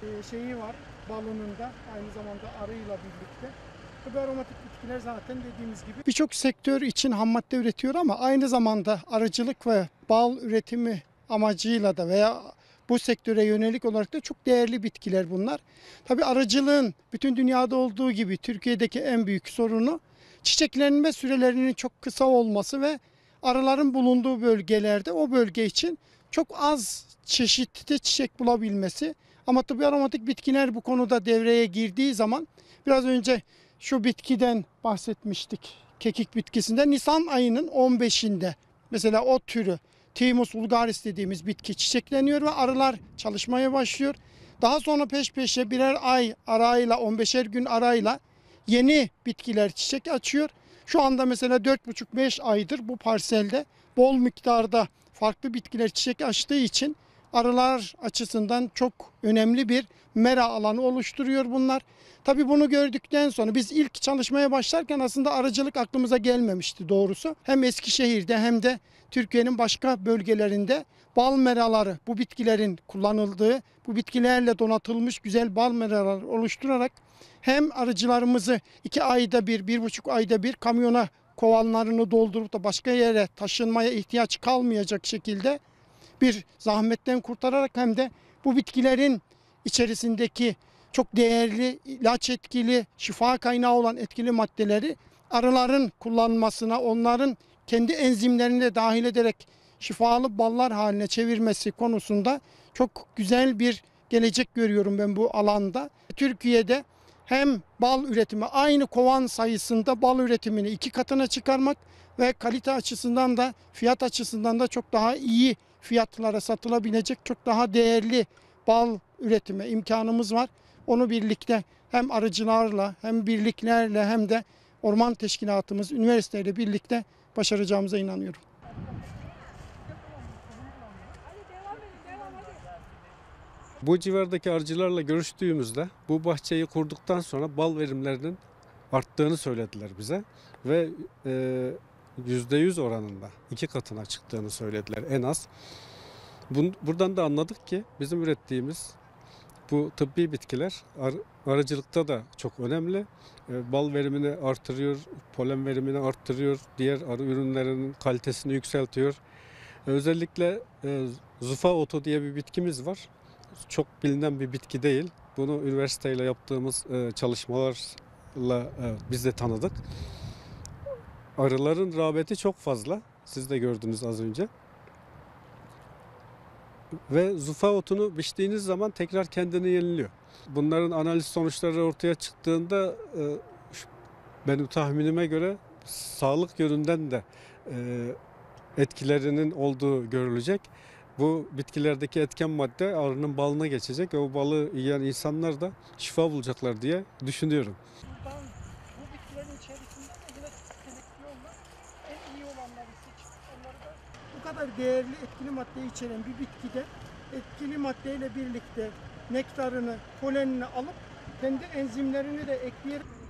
şeyi var balonunda, aynı zamanda arıyla birlikte. Bu aromatik bitkiler zaten dediğimiz gibi birçok sektör için ham madde üretiyor ama aynı zamanda arıcılık ve bal üretimi amacıyla da veya bu sektöre yönelik olarak da çok değerli bitkiler bunlar. Tabii arıcılığın bütün dünyada olduğu gibi Türkiye'deki en büyük sorunu çiçeklenme sürelerinin çok kısa olması ve arıların bulunduğu bölgelerde o bölge için çok az çeşitli çiçek bulabilmesi. Ama tabii aromatik bitkiler bu konuda devreye girdiği zaman biraz önce şu bitkiden bahsetmiştik. Kekik bitkisinden Nisan ayının 15'inde mesela o türü Thymus vulgaris dediğimiz bitki çiçekleniyor ve arılar çalışmaya başlıyor. Daha sonra peş peşe birer ay arayla 15'er gün arayla yeni bitkiler çiçek açıyor. Şu anda mesela 4,5-5 aydır bu parselde bol miktarda farklı bitkiler çiçek açtığı için arılar açısından çok önemli bir mera alanı oluşturuyor bunlar. Tabii bunu gördükten sonra biz ilk çalışmaya başlarken aslında arıcılık aklımıza gelmemişti doğrusu. Hem Eskişehir'de hem de Türkiye'nin başka bölgelerinde bal meraları, bu bitkilerin kullanıldığı, bu bitkilerle donatılmış güzel bal meraları oluşturarak hem arıcılarımızı 2 ayda bir, 1,5 ayda bir kamyona kovanlarını doldurup da başka yere taşınmaya ihtiyaç kalmayacak şekilde bir zahmetten kurtararak hem de bu bitkilerin içerisindeki çok değerli, ilaç etkili, şifa kaynağı olan etkili maddeleri arıların kullanmasına, onların kendi enzimlerini de dahil ederek şifalı ballar haline çevirmesi konusunda çok güzel bir gelecek görüyorum ben bu alanda. Türkiye'de hem bal üretimi, aynı kovan sayısında bal üretimini 2 katına çıkarmak ve kalite açısından da fiyat açısından da çok daha iyi fiyatlara satılabilecek çok daha değerli bal üretimi imkanımız var. Onu birlikte hem arıcılarla hem birliklerle hem de orman teşkilatımız, üniversiteyle birlikte başaracağımıza inanıyorum. Bu civardaki arıcılarla görüştüğümüzde bu bahçeyi kurduktan sonra bal verimlerinin arttığını söylediler bize ve %100 oranında 2 katına çıktığını söylediler en az. Buradan da anladık ki bizim ürettiğimiz bu tıbbi bitkiler arıcılıkta da çok önemli. Bal verimini artırıyor, polen verimini artırıyor, diğer arı ürünlerinin kalitesini yükseltiyor. Özellikle zufa otu diye bir bitkimiz var. Çok bilinen bir bitki değil. Bunu üniversiteyle yaptığımız çalışmalarla biz de tanıdık. Arıların rağbeti çok fazla. Siz de gördünüz az önce. Ve zufa otunu biçtiğiniz zaman tekrar kendini yeniliyor. Bunların analiz sonuçları ortaya çıktığında benim tahminime göre sağlık yönünden de etkilerinin olduğu görülecek. Bu bitkilerdeki etken madde arının balına geçecek ve o balı yiyen insanlar da şifa bulacaklar diye düşünüyorum. buradan bu bitkilerin içerisinde de yine seleksiyonla en iyi olanları seçip onları da bu kadar değerli etkili maddeyi içeren bir bitkide etkili maddeyle birlikte nektarını, polenini alıp kendi enzimlerini de ekleyerek